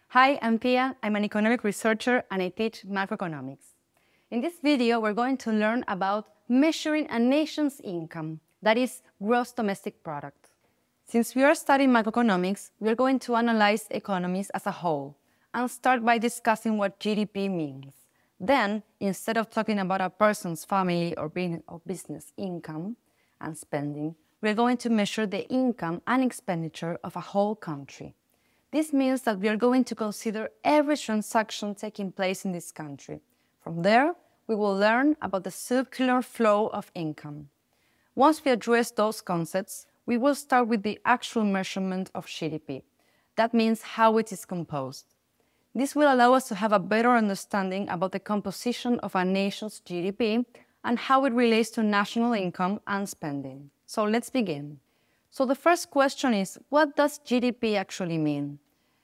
Hi, I'm Pia. I'm an economic researcher and I teach macroeconomics. In this video, we're going to learn about measuring a nation's income, that is, gross domestic product. Since we are studying macroeconomics, we're going to analyze economies as a whole and start by discussing what GDP means. Then, instead of talking about a person's family or business income and spending, we're going to measure the income and expenditure of a whole country. This means that we are going to consider every transaction taking place in this country. From there, we will learn about the circular flow of income. Once we address those concepts, we will start with the actual measurement of GDP. That means how it is composed. This will allow us to have a better understanding about the composition of a nation's GDP and how it relates to national income and spending. So let's begin. So the first question is, what does GDP actually mean?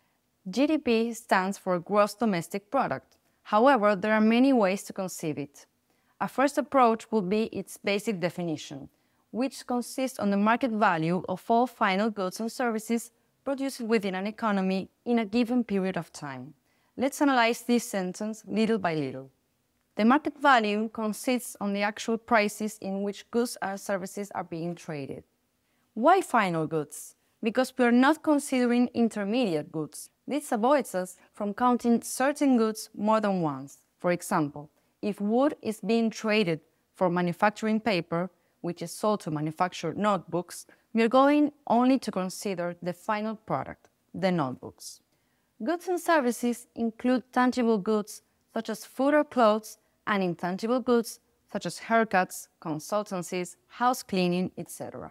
GDP stands for Gross Domestic Product. However, there are many ways to conceive it. A first approach would be its basic definition, which consists on the market value of all final goods and services produced within an economy in a given period of time. Let's analyze this sentence little by little. The market value consists on the actual prices in which goods or services are being traded. Why final goods? Because we are not considering intermediate goods. This avoids us from counting certain goods more than once. For example, if wood is being traded for manufacturing paper, which is sold to manufacture notebooks, we are going only to consider the final product, the notebooks. Goods and services include tangible goods such as food or clothes and intangible goods such as haircuts, consultancies, house cleaning, etc.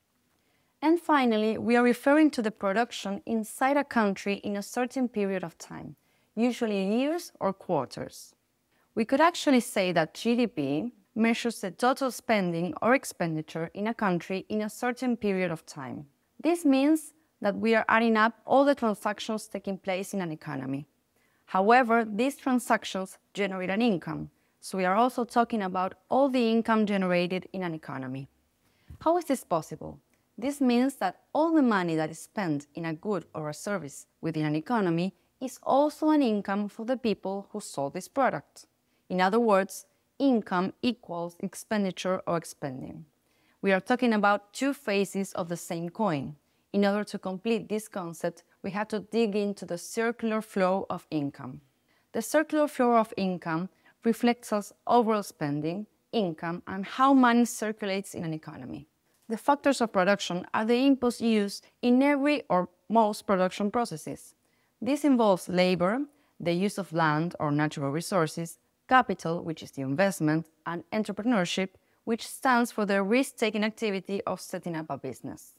And finally, we are referring to the production inside a country in a certain period of time, usually years or quarters. We could actually say that GDP measures the total spending or expenditure in a country in a certain period of time. This means that we are adding up all the transactions taking place in an economy. However, these transactions generate an income, so we are also talking about all the income generated in an economy. How is this possible? This means that all the money that is spent in a good or a service within an economy is also an income for the people who sold this product. In other words, income equals expenditure or expending. We are talking about two faces of the same coin. In order to complete this concept, we have to dig into the circular flow of income. The circular flow of income reflects us overall spending, income, and how money circulates in an economy. The factors of production are the inputs used in every or most production processes. This involves labor, the use of land or natural resources, capital, which is the investment, and entrepreneurship, which stands for the risk-taking activity of setting up a business.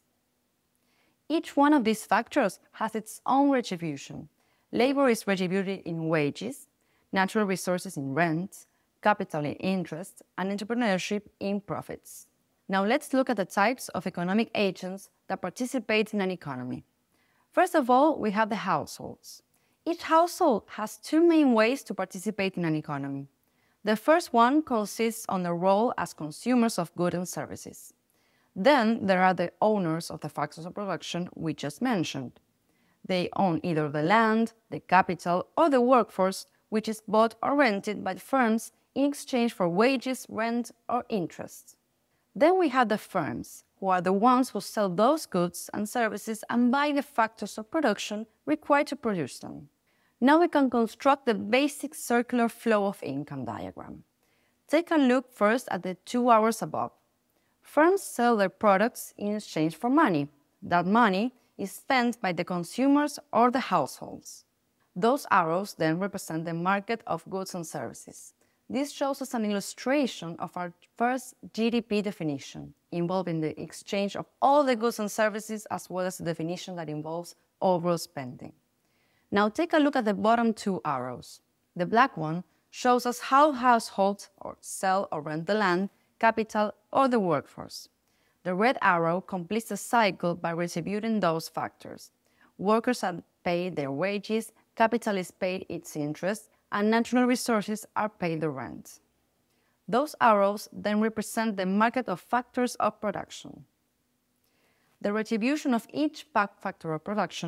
Each one of these factors has its own retribution. Labor is retributed in wages, natural resources in rent, capital in interest, and entrepreneurship in profits. Now let's look at the types of economic agents that participate in an economy. First of all, we have the households. Each household has two main ways to participate in an economy. The first one consists on the role as consumers of goods and services. Then there are the owners of the factors of production we just mentioned. They own either the land, the capital, or the workforce, which is bought or rented by firms in exchange for wages, rent, or interest. Then we have the firms, who are the ones who sell those goods and services and buy the factors of production required to produce them. Now we can construct the basic circular flow of income diagram. Take a look first at the two arrows above. Firms sell their products in exchange for money. That money is spent by the consumers or the households. Those arrows then represent the market of goods and services. This shows us an illustration of our first GDP definition, involving the exchange of all the goods and services as well as the definition that involves overall spending. Now take a look at the bottom two arrows. The black one shows us how households sell or rent the land, capital, or the workforce. The red arrow completes the cycle by retributing those factors. Workers are paid their wages, capital is paid its interest, and natural resources are paid the rent. Those arrows then represent the market of factors of production. The retribution of each factor of production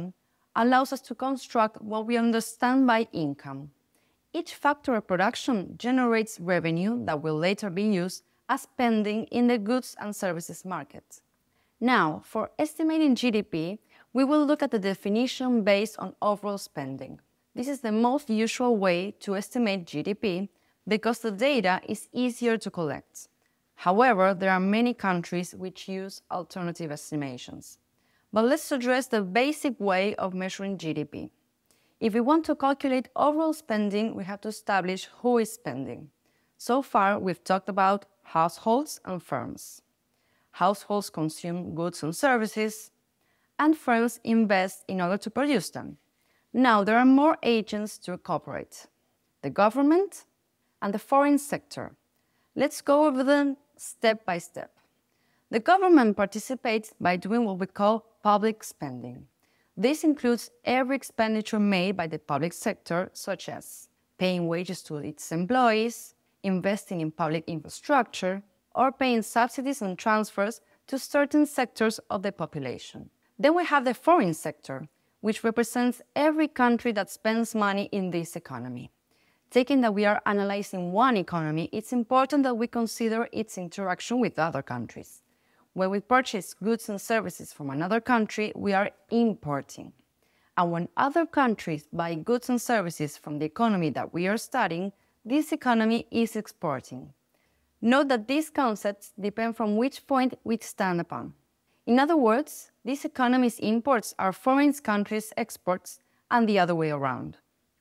allows us to construct what we understand by income. Each factor of production generates revenue that will later be used as spending in the goods and services market. Now, for estimating GDP, we will look at the definition based on overall spending. This is the most usual way to estimate GDP because the data is easier to collect. However, there are many countries which use alternative estimations. But let's address the basic way of measuring GDP. If we want to calculate overall spending, we have to establish who is spending. So far, we've talked about households and firms. Households consume goods and services, and firms invest in order to produce them. Now, there are more agents to cooperate: the government and the foreign sector. Let's go over them step by step. The government participates by doing what we call public spending. This includes every expenditure made by the public sector, such as paying wages to its employees, investing in public infrastructure, or paying subsidies and transfers to certain sectors of the population. Then we have the foreign sector, which represents every country that spends money in this economy. Taking that we are analyzing one economy, it's important that we consider its interaction with other countries. When we purchase goods and services from another country, we are importing. And when other countries buy goods and services from the economy that we are studying, this economy is exporting. Note that these concepts depend from which point we stand upon. In other words, this economy's imports are foreign countries' exports and the other way around.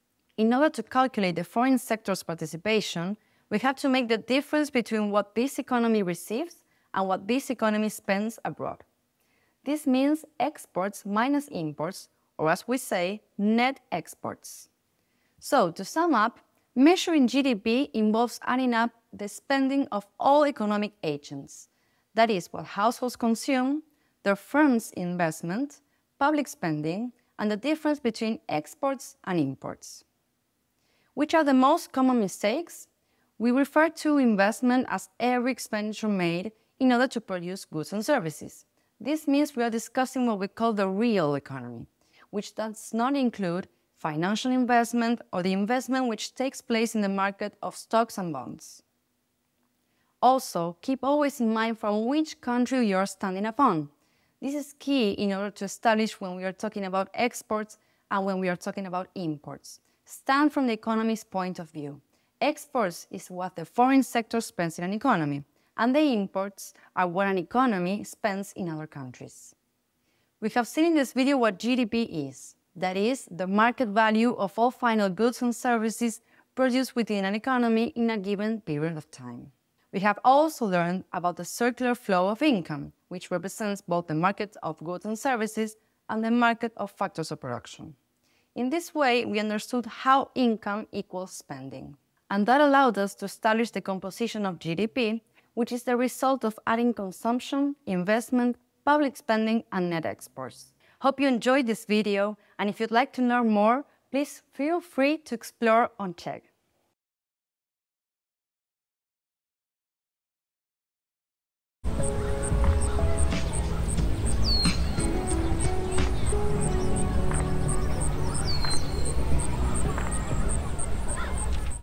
In order to calculate the foreign sector's participation, we have to make the difference between what this economy receives and what this economy spends abroad. This means exports minus imports, or as we say, net exports. So, to sum up, measuring GDP involves adding up the spending of all economic agents. That is, what households consume, their firms' investment, public spending, and the difference between exports and imports. Which are the most common mistakes? We refer to investment as every expenditure made in order to produce goods and services. This means we are discussing what we call the real economy, which does not include financial investment or the investment which takes place in the market of stocks and bonds. Also, keep always in mind from which country you are standing upon. This is key in order to establish when we are talking about exports and when we are talking about imports. Stand from the economy's point of view. Exports is what the foreign sector spends in an economy, and the imports are what an economy spends in other countries. We have seen in this video what GDP is. That is, the market value of all final goods and services produced within an economy in a given period of time. We have also learned about the circular flow of income, which represents both the market of goods and services and the market of factors of production. In this way, we understood how income equals spending. And that allowed us to establish the composition of GDP, which is the result of adding consumption, investment, public spending, and net exports. Hope you enjoyed this video, and if you'd like to learn more, please feel free to explore on Chegg.